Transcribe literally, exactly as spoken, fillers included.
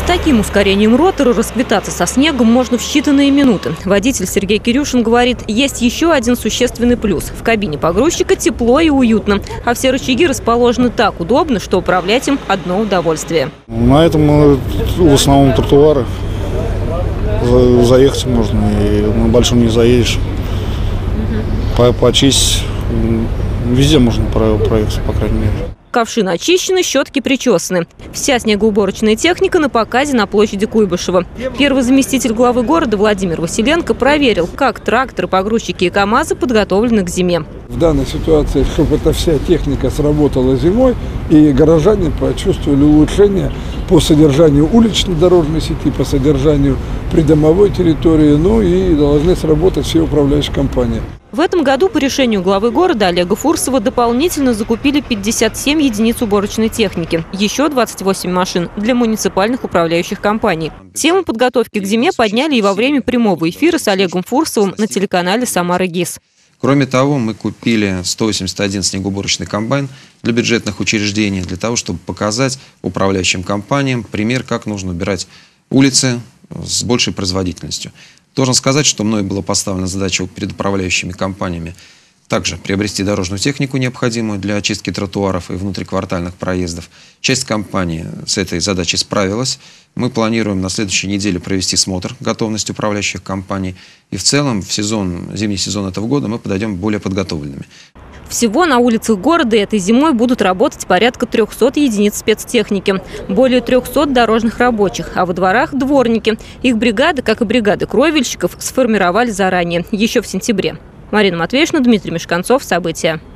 таким ускорением ротора расквитаться со снегом можно в считанные минуты. Водитель Сергей Кирюшин говорит, есть еще один существенный плюс. В кабине погрузчика тепло и уютно, а все рычаги расположены так удобно, что управлять им одно удовольствие. На этом в основном тротуары. Заехать можно, и на большом не заедешь. Угу. Почистить везде можно проехать, по крайней мере. Ковши начищены, щетки причесаны. Вся снегоуборочная техника на показе на площади Куйбышева. Первый заместитель главы города Владимир Василенко проверил, как тракторы, погрузчики и КАМАЗы подготовлены к зиме. В данной ситуации, чтобы эта вся техника сработала зимой, и горожане почувствовали улучшение по содержанию уличной дорожной сети, по содержанию придомовой территории, ну и должны сработать все управляющие компании. В этом году по решению главы города Олега Фурсова дополнительно закупили пятьдесят семь единиц уборочной техники, еще двадцать восемь машин для муниципальных управляющих компаний. Тему подготовки к зиме подняли и во время прямого эфира с Олегом Фурсовым на телеканале «Самара ГИС». Кроме того, мы купили сто восемьдесят один снегоуборочный комбайн для бюджетных учреждений, для того, чтобы показать управляющим компаниям пример, как нужно убирать улицы с большей производительностью. Должен сказать, что мной была поставлена задача перед управляющими компаниями также приобрести дорожную технику, необходимую для очистки тротуаров и внутриквартальных проездов. Часть компании с этой задачей справилась. Мы планируем на следующей неделе провести смотр готовности управляющих компаний. И в целом в сезон, зимний сезон этого года мы подойдем более подготовленными. Всего на улицах города этой зимой будут работать порядка трёхсот единиц спецтехники, более трёхсот дорожных рабочих, а во дворах – дворники. Их бригады, как и бригады кровельщиков, сформировали заранее, еще в сентябре. Марина Матвеевна, Дмитрий Мешканцов. События.